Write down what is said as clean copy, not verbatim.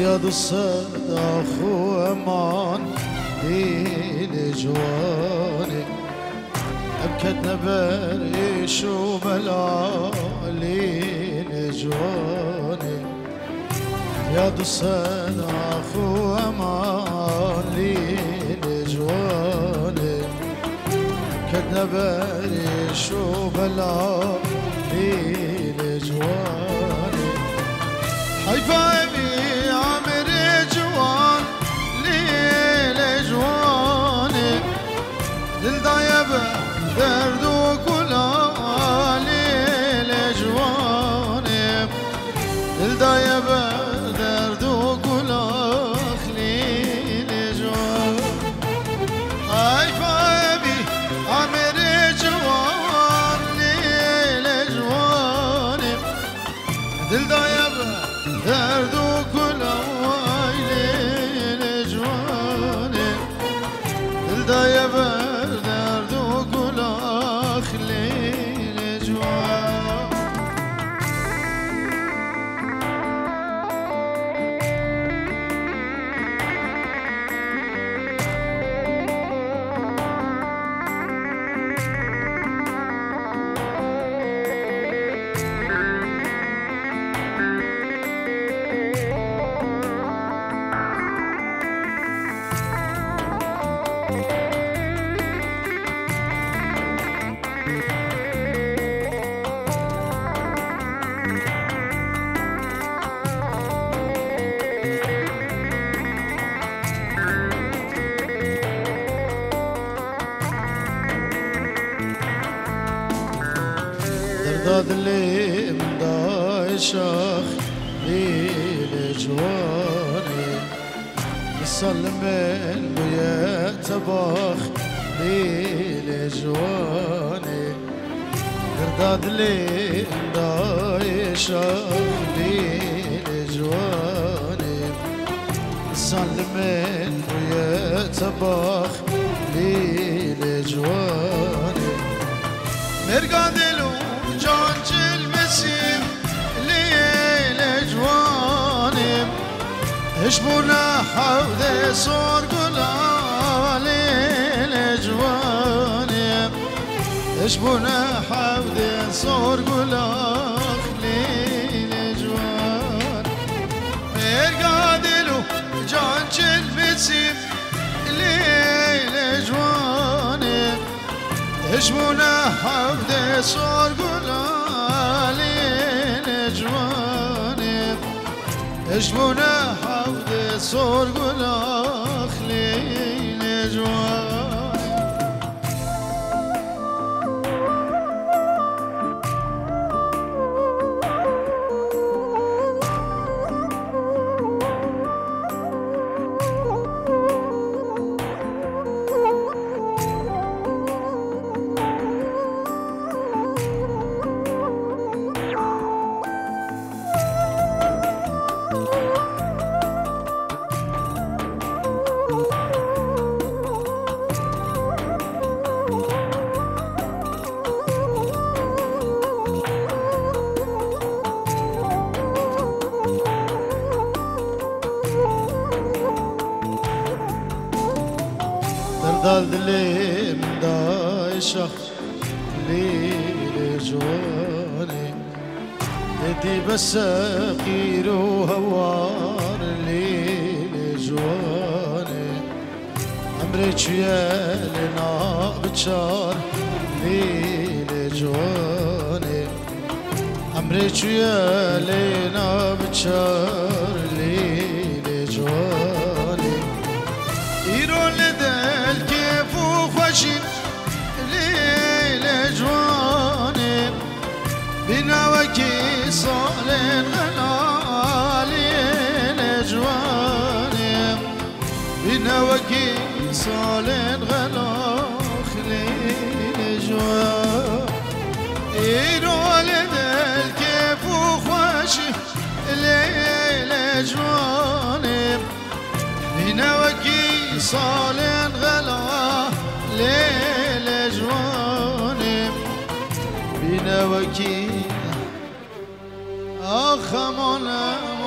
فریاد و صدا خومان دیل جوانه ابكت نبريش وملالين جواني فریاد و صدا خومان دیل جوانه ابكت نبريش وملالين جواني حيفا درد و گلالی لجوانه دل دایه به درد و گلاخلی لجوان ای فایبی عمر جوان لجوانه دل دایه به درد و گلالی لجوانه دل دایه به داد لي من دايشاخ ليل جواني يسلم البيا تباخ ليل جواني داد لي من دايشاخ ليل جواني يسلم البيا تباخ ليل جواني مرقادلو جان جلمسيم ليل جوانم اشبونا حوض صور قلا ليل جوانم اشبونا حوض صور قلا ليل جوان مرقادلو جان جلمسيم ليل جوانم اشبونا حوض صور قلا ليل جوانب اشبونا حوض صور قلا ليل جوانب داد لي من دايشخ ليل جواني يدي بس قير وهوار ليل جواني عمرك يا لنا بتشار ليل جواني عمرك يا لنا بتشار ليل جواني يرون لدل كيف وخشن ليل جواني بنا وكي صالين غلا ليل جواني بنا وكي صالين غلا ليل جوان يرون لدل كيف وخشن ليل جواني بنا وكي صالين غلا ليل جوانب بنا وكي آخ مانم